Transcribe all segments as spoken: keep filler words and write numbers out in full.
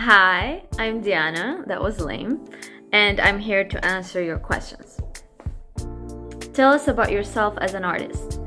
Hi, I'm Diana, that was lame, and I'm here to answer your questions. Tell us about yourself as an artist.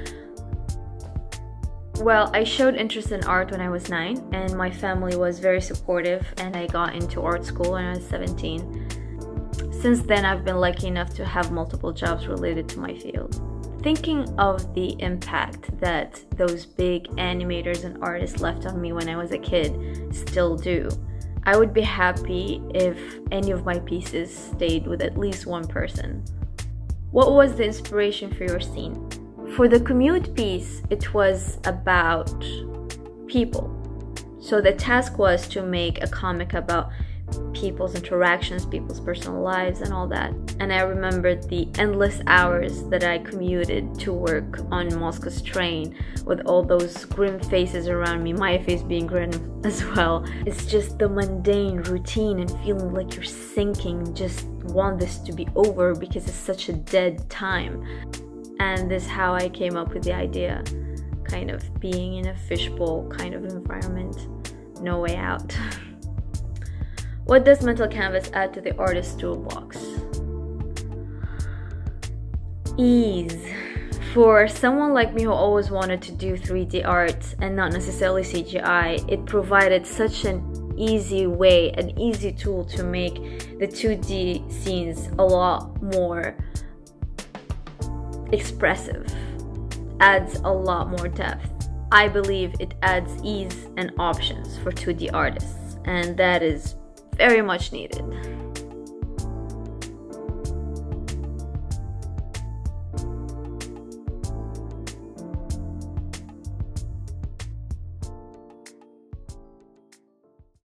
Well, I showed interest in art when I was nine, and my family was very supportive, and I got into art school when I was seventeen. Since then, I've been lucky enough to have multiple jobs related to my field. Thinking of the impact that those big animators and artists left on me when I was a kid still do, I would be happy if any of my pieces stayed with at least one person. What was the inspiration for your scene? For the Commute piece, it was about people. So the task was to make a comic about people's interactions, people's personal lives, and all that. And I remembered the endless hours that I commuted to work on Moscow's train with all those grim faces around me, my face being grim as well. It's just the mundane routine and feeling like you're sinking, just want this to be over because it's such a dead time. And this is how I came up with the idea, kind of being in a fishbowl kind of environment, no way out. What does mental canvas add to the artist's toolbox? Ease. For someone like me who always wanted to do three D art and not necessarily C G I, it provided such an easy way, an easy tool to make the two D scenes a lot more expressive, adds a lot more depth. I believe it adds ease and options for two D artists, and that is very much needed.